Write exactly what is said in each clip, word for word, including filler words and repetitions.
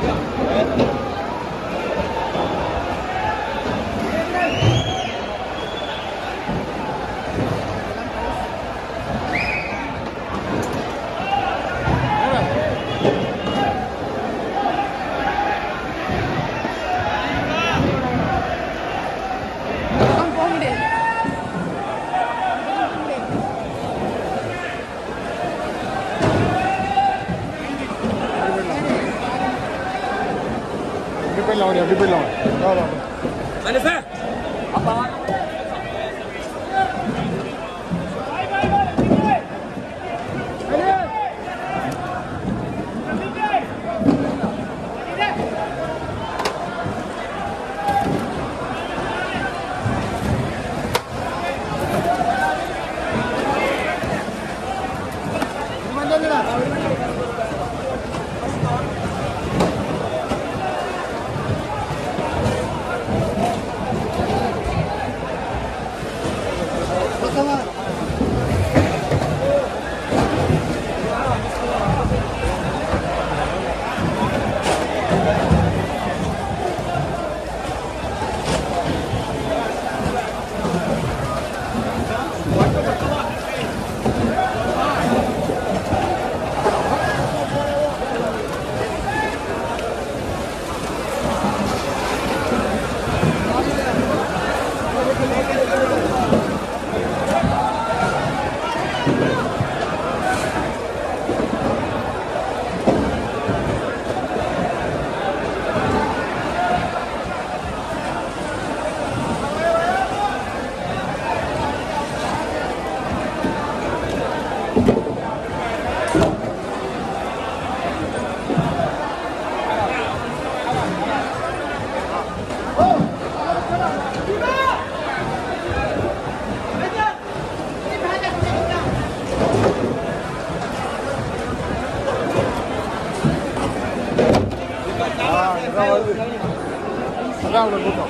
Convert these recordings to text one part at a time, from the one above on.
எப்படி போயிடலாம் அப்பா அதான் அவ்வளோ கூட்டம்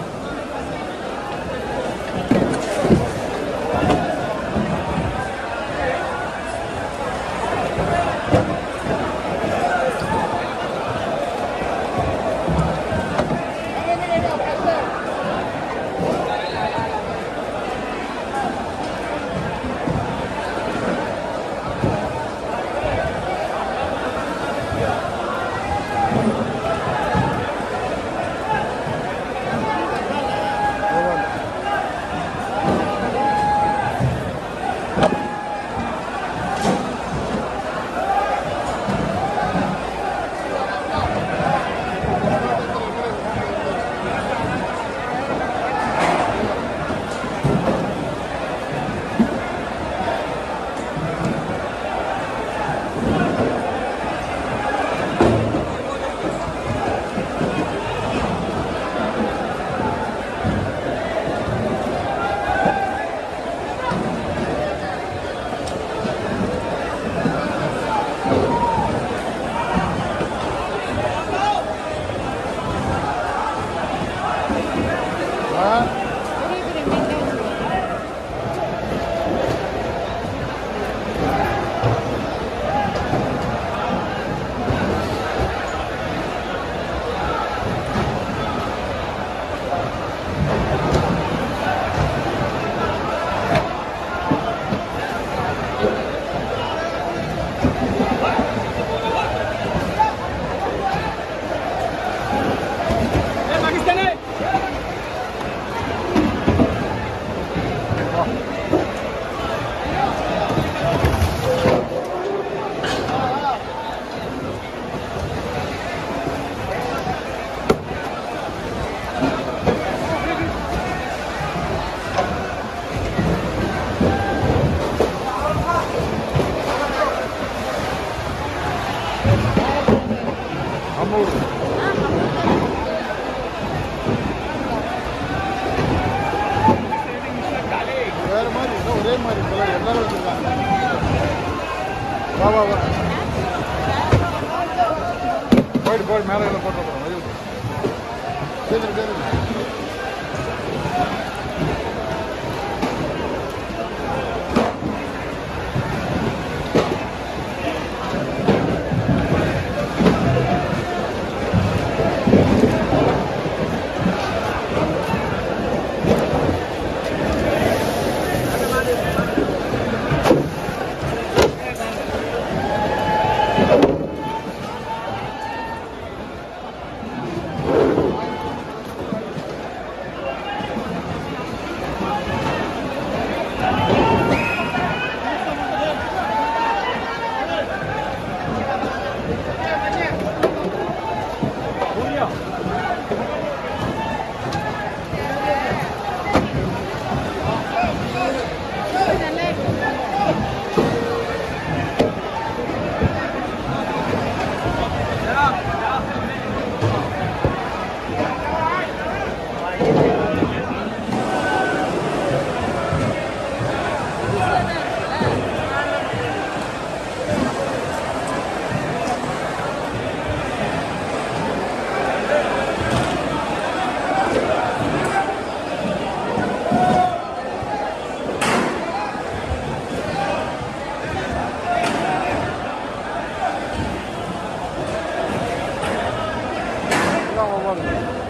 வேறு மாதிரி இல்லை, ஒரே மாதிரி கலர் எல்லாரும் வச்சுருக்காங்க. வா வா வா போயிட்டு போயிட்டு மேலே எல்லாம் போட்டு போகிறோம். வழி சேர்ந்து சேர்ந்து வவ்வால்.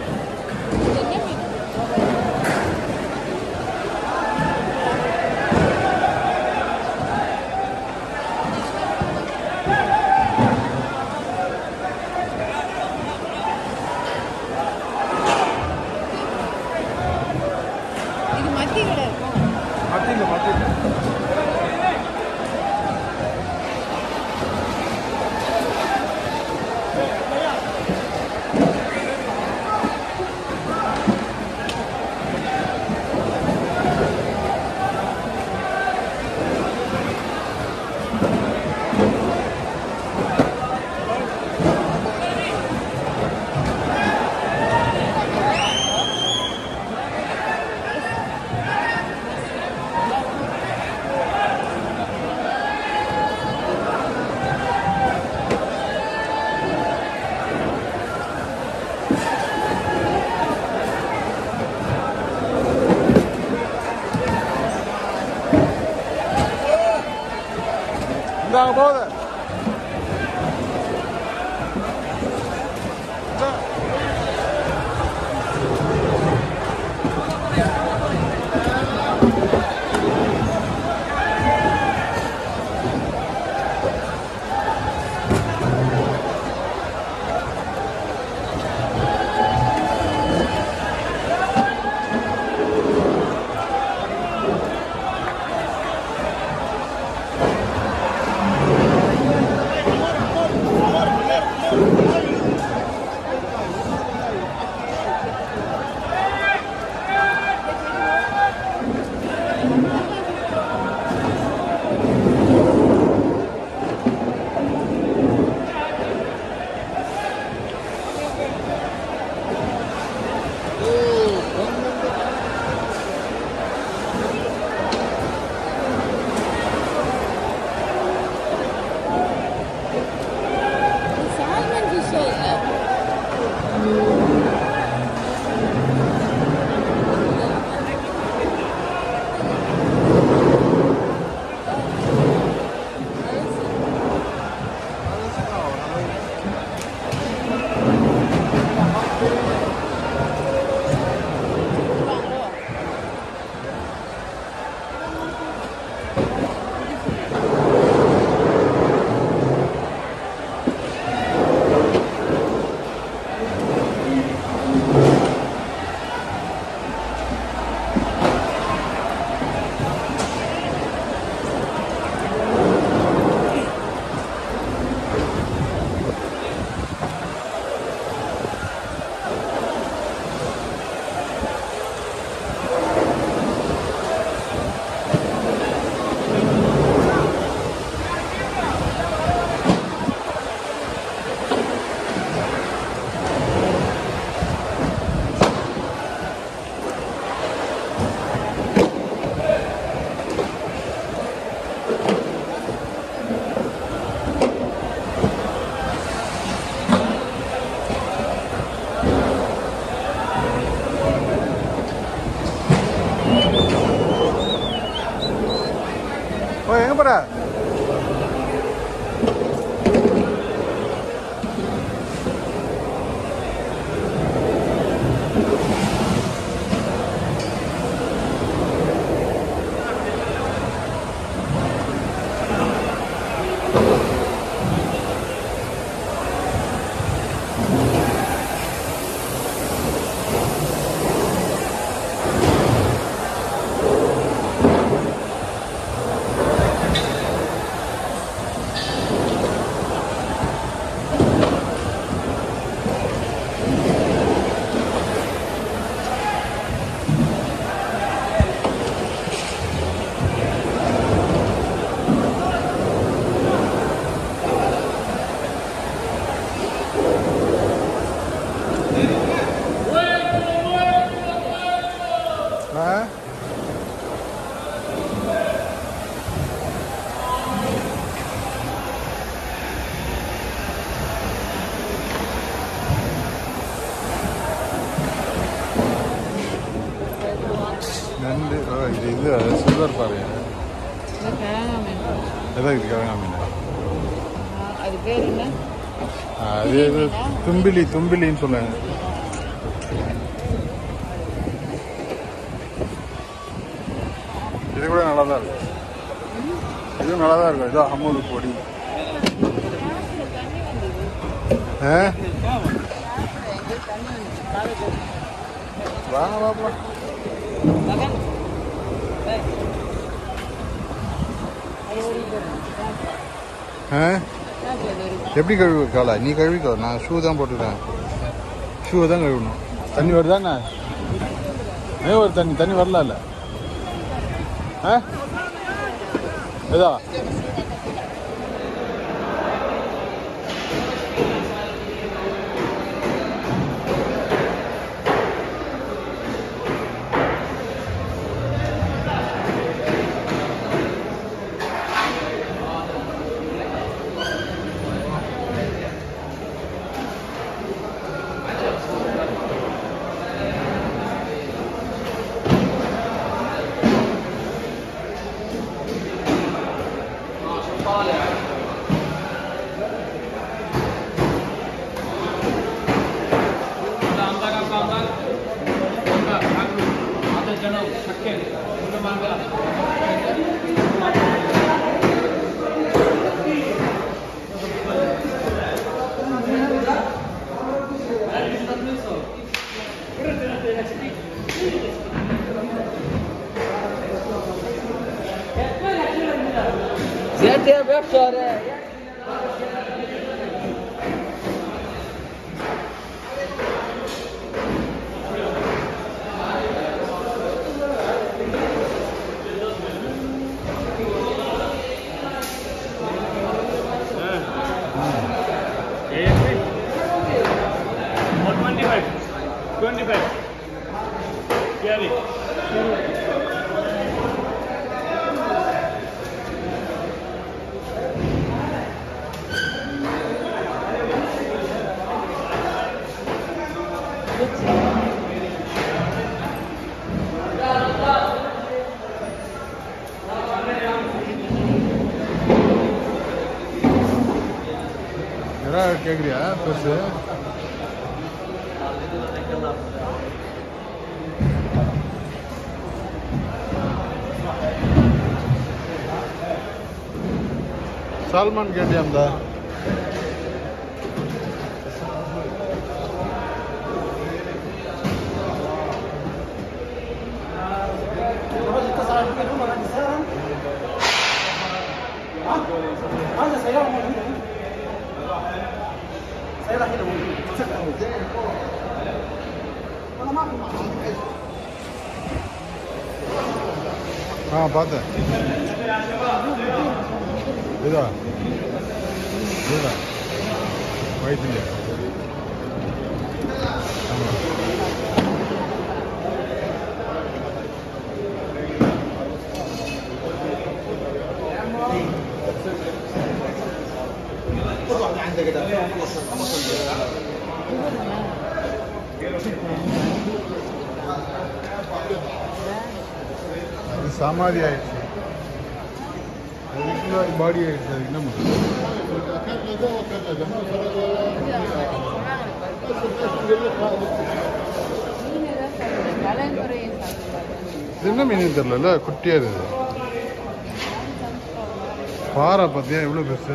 மத்தியில் மத்தியில் இந்தாங்க போகுது. ஓ எங்கே போகிற? நண்டு இது இது சில்வர் பாருங்க. எதாவது இது கிழங்கா மீன். அது பேர் என்ன? அது தும்பிலி தும்பிலின்னு சொல்லுவாங்க. இது கூட நல்லா தான் இருக்கும். இதுவும் நல்லா தான் இருக்கும். இதான் அம்மூர் பொடி. ஆ வாங்க வாப்பா. ஆ எப்படி கழுவு காலா? நீ கழுவிக்கோ. நான் ஷூ தான் போட்டுக்கிறேன். ஷூவை தான் கழுவணும். தண்ணி வருதாண்ணா? ஏ ஒரு தண்ணி தண்ணி வரல இல்லை? ஆ ஏதா Siete persone. twenty-five. twenty-five. Carry. என்ன கேட்குறியா பெருசு? சால்மான் கேட்டியா? அந்த ஆ பார்த்தேன். இதா இதா வயிற்றுல ஆமாம். அது சமாதி ஆயிடுச்சு. அதுக்குள்ள பாடி ஆயிடுச்சு. அது என்ன பண்ணுறது? இது என்ன மீன் தெரியல. குட்டியா இருக்குது. பாறை பார்த்தியா எவ்வளோ பெருசு?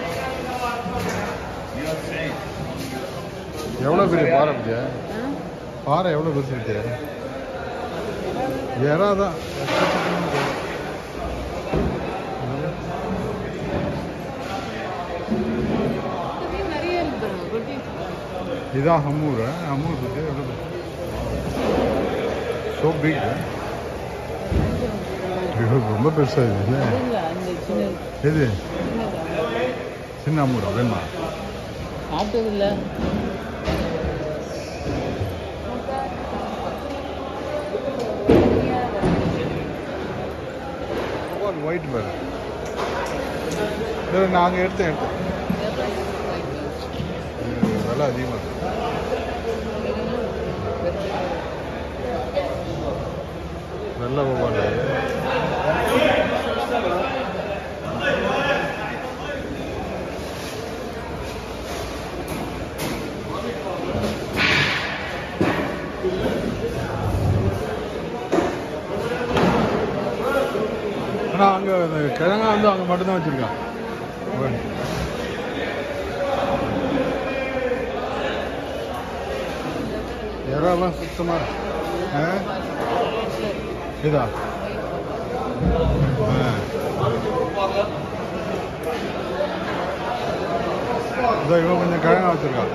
எவ்வளோ பெரிய பாறை பார்த்தியா? பாறை எவ்வளோ பெருசு பார்த்தியா? எறா தான். இதான் அம்மூர். அம்மூர் பார்த்தியா எவ்வளோ பெருசு? So big. ரொம்ப பெருசாக இருக்குது. எது சின்ன அம்மூரா? வேணுமா? ஆட்டோதில்ல ஒயிட் பேர். நாங்கள் எடுத்தேன் எடுத்தேன் விலை அதிகமாக இருக்கு. நல்ல போவாங்க. இந்த கிழங்கா வந்து அங்கே மட்டும்தான் வச்சுருக்கான். இறாலாம் சுத்தமாக இதா இதோ இவன் கொஞ்சம் கிழங்கா வச்சுருக்கான்.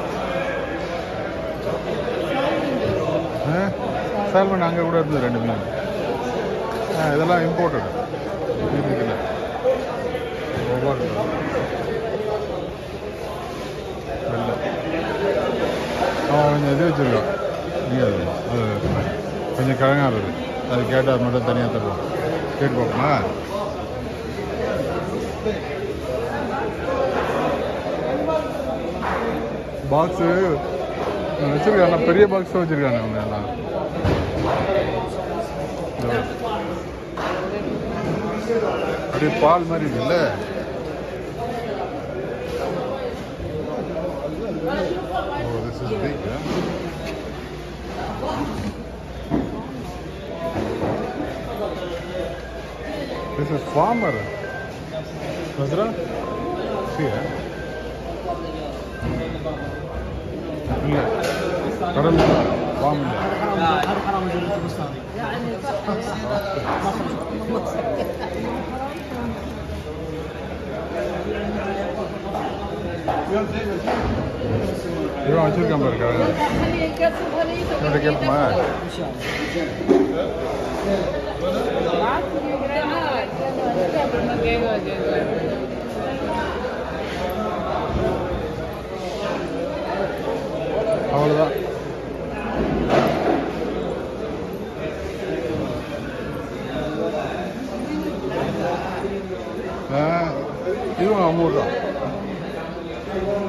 சால்மன் அங்கே கூட இருந்தது ரெண்டு மீன். ஆ இதெல்லாம் இம்போர்ட்டட் இருக்குல்ல ஒவ்வொரு வெள்ளை அவன் கொஞ்சம் இது வச்சுருக்கான். இங்கே அது அது கொஞ்சம் கிழங்கா இருக்குது. அது கேட்டால் மட்டும் தனியாக தருவான். கேட்டு பார்ப்போமா? பாக்ஸு வச்சுருக்காங்க, பெரிய பாக்ஸாக வச்சுருக்காங்க அவங்க எல்லாம். அப்படியே பால் மாதிரி இருக்குல்ல. Oh, this is big, huh? This is farmer. Nazra? See, huh? இல்ல கடல் ஃபார்ம் இல்ல. இவன் வச்சிருக்கான் பாரு கடல். என்னோட கேட்போமா? அவ்வளோதான். இதுவும் ஐம்பது ரூபா.